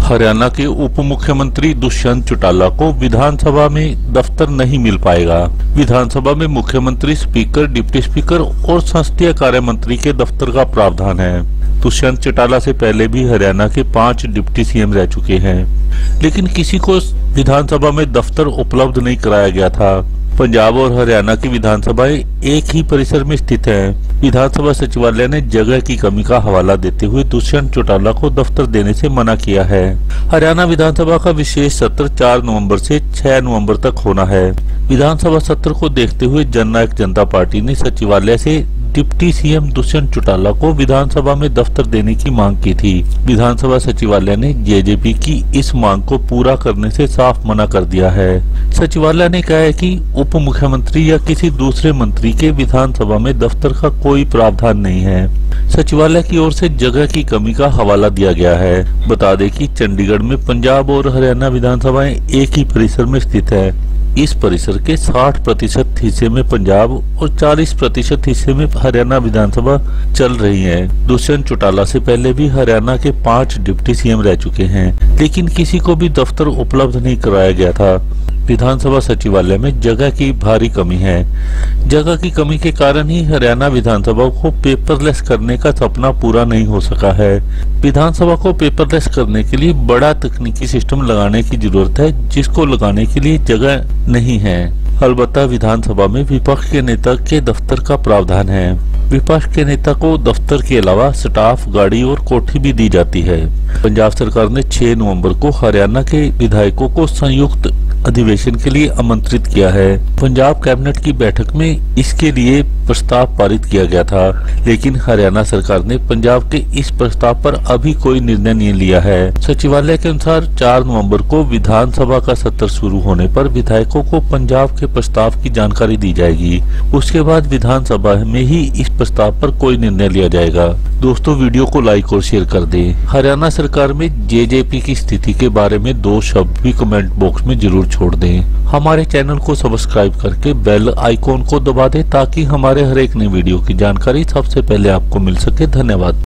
हरियाणा के उप मुख्यमंत्री दुष्यंत चौटाला को विधानसभा में दफ्तर नहीं मिल पाएगा। विधानसभा में मुख्यमंत्री, स्पीकर, डिप्टी स्पीकर और संसदीय कार्य मंत्री के दफ्तर का प्रावधान है। दुष्यंत चौटाला से पहले भी हरियाणा के 5 डिप्टी सीएम रह चुके हैं, लेकिन किसी को विधानसभा में दफ्तर उपलब्ध नहीं कराया गया था। पंजाब और हरियाणा की विधानसभाएं एक ही परिसर में स्थित हैं। विधानसभा सचिवालय ने जगह की कमी का हवाला देते हुए दुष्यंत चौटाला को दफ्तर देने से मना किया है। हरियाणा विधानसभा का विशेष सत्र 4 नवंबर से 6 नवंबर तक होना है। विधानसभा सत्र को देखते हुए जननायक जनता पार्टी ने सचिवालय से डिप्टी सीएम दुष्यंत चौटाला को विधानसभा में दफ्तर देने की मांग की थी। विधानसभा सचिवालय ने जेजेपी की इस मांग को पूरा करने से साफ मना कर दिया है। सचिवालय ने कहा है कि उप मुख्यमंत्री या किसी दूसरे मंत्री के विधानसभा में दफ्तर का कोई प्रावधान नहीं है। सचिवालय की ओर से जगह की कमी का हवाला दिया गया है। बता दें कि चंडीगढ़ में पंजाब और हरियाणा विधानसभाएं एक ही परिसर में स्थित है। इस परिसर के 60% हिस्से में पंजाब और 40% हिस्से में हरियाणा विधानसभा चल रही है। दुष्यंत चौटाला से पहले भी हरियाणा के 5 डिप्टी सीएम रह चुके हैं, लेकिन किसी को भी दफ्तर उपलब्ध नहीं कराया गया था। विधानसभा सचिवालय में जगह की भारी कमी है। जगह की कमी के कारण ही हरियाणा विधानसभा को पेपरलेस करने का सपना पूरा नहीं हो सका है। विधानसभा को पेपरलेस करने के लिए बड़ा तकनीकी सिस्टम लगाने की जरूरत है, जिसको लगाने के लिए जगह नहीं है। अलबत्ता विधानसभा में विपक्ष के नेता के दफ्तर का प्रावधान है। विपक्ष के नेता को दफ्तर के अलावा स्टाफ, गाड़ी और कोठी भी दी जाती है। पंजाब सरकार ने 6 नवंबर को हरियाणा के विधायकों को संयुक्त अधिवेशन के लिए आमंत्रित किया है। पंजाब कैबिनेट की बैठक में इसके लिए प्रस्ताव पारित किया गया था, लेकिन हरियाणा सरकार ने पंजाब के इस प्रस्ताव पर अभी कोई निर्णय नहीं लिया है। सचिवालय के अनुसार 4 नवंबर को विधानसभा का सत्र शुरू होने पर विधायकों को पंजाब के प्रस्ताव की जानकारी दी जाएगी। उसके बाद विधानसभा में ही इस प्रस्ताव पर कोई निर्णय लिया जाएगा। दोस्तों, वीडियो को लाइक और शेयर कर दें। हरियाणा सरकार में जेजेपी की स्थिति के बारे में 2 शब्द भी कमेंट बॉक्स में जरूर छोड़ दें। हमारे चैनल को सब्सक्राइब करके बेल आइकॉन को दबा दें, ताकि हमारे हर एक नई वीडियो की जानकारी सबसे पहले आपको मिल सके। धन्यवाद।